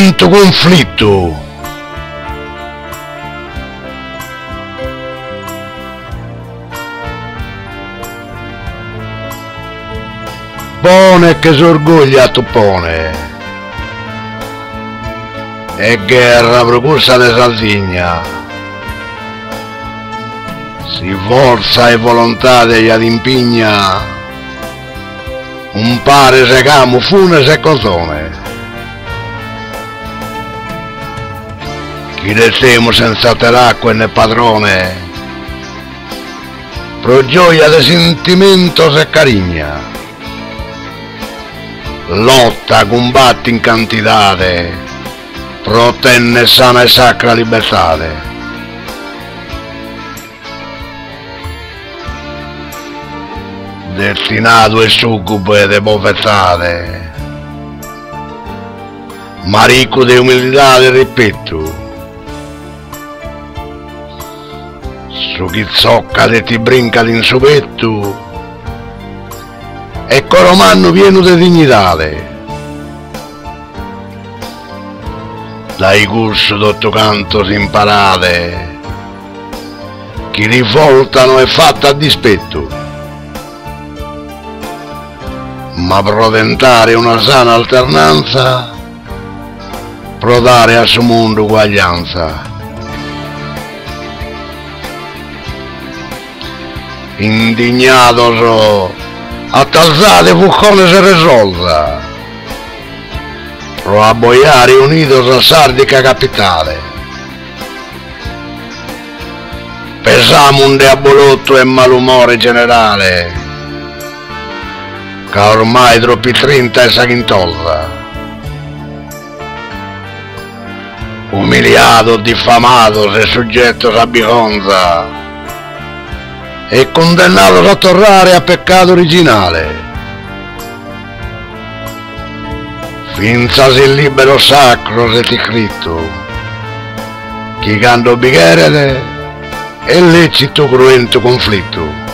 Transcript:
cruento conflitto. Pone che s'orgoglia tu pone, e guerra procursa de Sardegna, si forza e volontà degli adimpigna, un pare se camo fune se cosone, chi restiamo senza teracqua né padrone, pro gioia de sentimento se carigna, lotta, combatti in quantitate, protenne sana e sacra libertate. Destinato e succube de povertate, ma ricco di umiltà e rispetto, su chi zocca e ti brinca in su petto, e coromanno pieno di dignità, dai corsi tutto canto si imparate, chi rivoltano è fatta a dispetto, ma pro tentare una sana alternanza, pro dare a suo mondo uguaglianza. Indignato so, a talzate fuccone se risolta, pro a boiare unidos a sardica capitale, pesamo un diabolotto e malumore generale, che ormai troppi 30 e s'aghintolza, umiliato, diffamato, se soggetto a biconza, e condannato a tornare a peccato originale. Finza il libero sacro se ti scritto, chi canto bicchiere è lecito cruento conflitto.